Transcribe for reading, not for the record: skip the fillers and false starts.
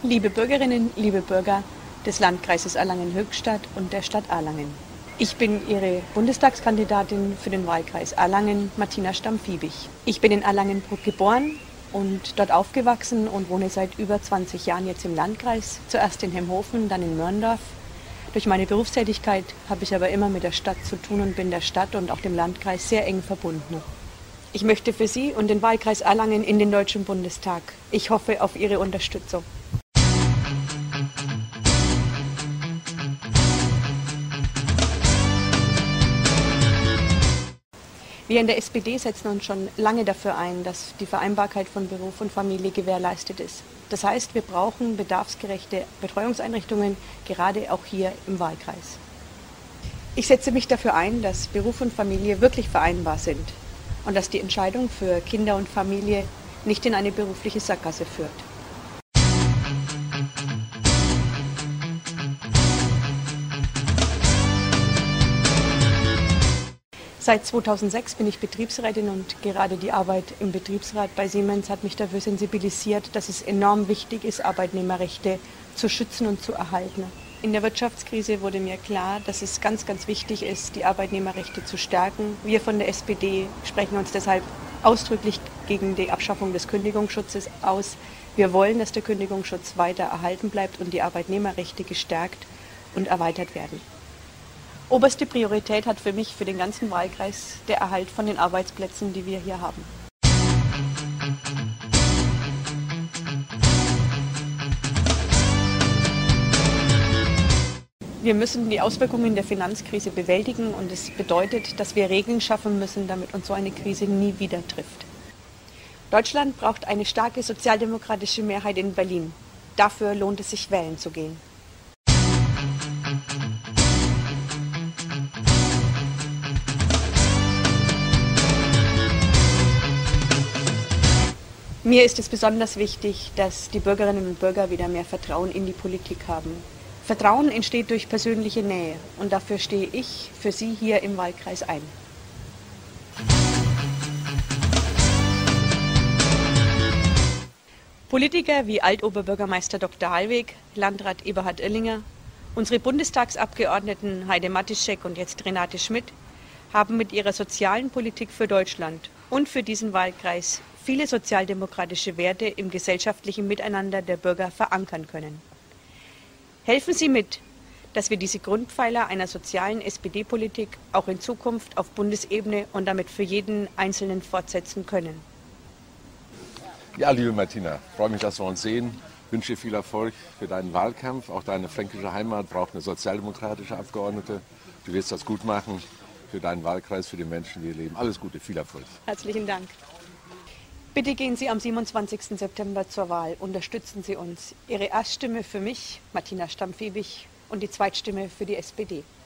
Liebe Bürgerinnen, liebe Bürger des Landkreises Erlangen-Höchstadt und der Stadt Erlangen. Ich bin Ihre Bundestagskandidatin für den Wahlkreis Erlangen, Martina Stamm-Fiebig. Ich bin in Erlangenbruck geboren und dort aufgewachsen und wohne seit über 20 Jahren jetzt im Landkreis. Zuerst in Hemhofen, dann in Mörndorf. Durch meine Berufstätigkeit habe ich aber immer mit der Stadt zu tun und bin der Stadt und auch dem Landkreis sehr eng verbunden. Ich möchte für Sie und den Wahlkreis Erlangen in den Deutschen Bundestag. Ich hoffe auf Ihre Unterstützung. Wir in der SPD setzen uns schon lange dafür ein, dass die Vereinbarkeit von Beruf und Familie gewährleistet ist. Das heißt, wir brauchen bedarfsgerechte Betreuungseinrichtungen, gerade auch hier im Wahlkreis. Ich setze mich dafür ein, dass Beruf und Familie wirklich vereinbar sind und dass die Entscheidung für Kinder und Familie nicht in eine berufliche Sackgasse führt. Seit 2006 bin ich Betriebsrätin und gerade die Arbeit im Betriebsrat bei Siemens hat mich dafür sensibilisiert, dass es enorm wichtig ist, Arbeitnehmerrechte zu schützen und zu erhalten. In der Wirtschaftskrise wurde mir klar, dass es ganz, ganz wichtig ist, die Arbeitnehmerrechte zu stärken. Wir von der SPD sprechen uns deshalb ausdrücklich gegen die Abschaffung des Kündigungsschutzes aus. Wir wollen, dass der Kündigungsschutz weiter erhalten bleibt und die Arbeitnehmerrechte gestärkt und erweitert werden. Oberste Priorität hat für mich, für den ganzen Wahlkreis, der Erhalt von den Arbeitsplätzen, die wir hier haben. Wir müssen die Auswirkungen der Finanzkrise bewältigen und es bedeutet, dass wir Regeln schaffen müssen, damit uns so eine Krise nie wieder trifft. Deutschland braucht eine starke sozialdemokratische Mehrheit in Berlin. Dafür lohnt es sich, wählen zu gehen. Mir ist es besonders wichtig, dass die Bürgerinnen und Bürger wieder mehr Vertrauen in die Politik haben. Vertrauen entsteht durch persönliche Nähe und dafür stehe ich für Sie hier im Wahlkreis ein. Politiker wie Altoberbürgermeister Dr. Hallweg, Landrat Eberhard Oellinger, unsere Bundestagsabgeordneten Heide Matischek und jetzt Renate Schmidt haben mit ihrer sozialen Politik für Deutschland und für diesen Wahlkreis viele sozialdemokratische Werte im gesellschaftlichen Miteinander der Bürger verankern können. Helfen Sie mit, dass wir diese Grundpfeiler einer sozialen SPD-Politik auch in Zukunft auf Bundesebene und damit für jeden Einzelnen fortsetzen können. Ja, liebe Martina, ich freue mich, dass wir uns sehen. Ich wünsche dir viel Erfolg für deinen Wahlkampf. Auch deine fränkische Heimat braucht eine sozialdemokratische Abgeordnete. Du wirst das gut machen für deinen Wahlkreis, für die Menschen, die hier leben. Alles Gute, viel Erfolg. Herzlichen Dank. Bitte gehen Sie am 27. September zur Wahl. Unterstützen Sie uns. Ihre Erststimme für mich, Martina Stamm-Fiebig, und die Zweitstimme für die SPD.